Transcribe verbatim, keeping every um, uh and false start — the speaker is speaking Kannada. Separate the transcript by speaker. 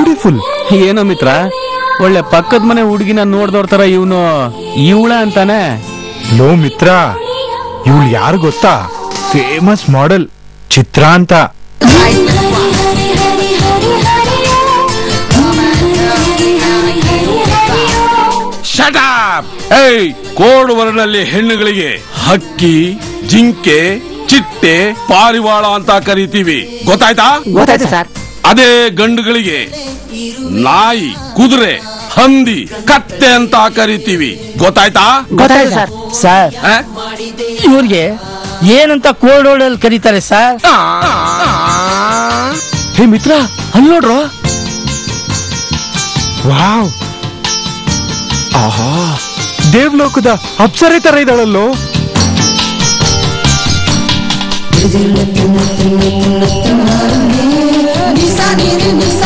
Speaker 1: ಬ್ಯೂಟಿಫುಲ್.
Speaker 2: ಏನೋ ಮಿತ್ರ, ಒಳ್ಳೆ ಪಕ್ಕದ ಮನೆ ಹುಡುಗಿನ ನೋಡ್ದವ್ರ ತರ ಇವನು ಇವಳ ಅಂತಾನೆ.
Speaker 1: ಲೋ ಮಿತ್ರ, ಇವಳು ಯಾರು ಗೊತ್ತಾ? ಫೇಮಸ್ ಮಾಡೆಲ್ ಚಿತ್ರ ಅಂತ.
Speaker 3: Shut up! ಏಯ್, ಕೋಡ್ ವರ್ಣಲ್ಲಿ ಹೆಣ್ಣುಗಳಿಗೆ ಹಕ್ಕಿ, ಜಿಂಕೆ, ಚಿಟ್ಟೆ, ಪಾರಿವಾಳ ಅಂತ ಕರಿತೀವಿ, ಗೊತ್ತಾಯ್ತಾ?
Speaker 4: ಗೊತ್ತಾಯ್ತು ಸರ್.
Speaker 3: ಅದೇ ಗಂಡುಗಳಿಗೆ ನಾಯಿ, ಕುದುರೆ, ಹಂದಿ, ಕತ್ತೆ ಅಂತ ಕರಿತೀವಿ, ಗೊತ್ತಾಯ್ತಾ?
Speaker 4: ಗೊತ್ತಾಯ್ತು ಸರ್.
Speaker 5: ಸರ್,
Speaker 3: ಆ?
Speaker 5: ಇವ್ರಿಗೆ ಏನಂತ ಕೋಡ್ ವರ್ಡ್ ಕರೀತಾರೆ ಸರ್?
Speaker 2: ಹೇ ಮಿತ್ರ, ಅಲ್ಲಿ ನೋಡ್ರೋ.
Speaker 1: ವಾವ್, ಆಹಾ, ದೇವ್ಲೋಕದ ಅಪ್ಸರೆ ತರ ಇದ್ದಾಳಲ್ಲೋ.
Speaker 6: Nisa, nisa, nisa.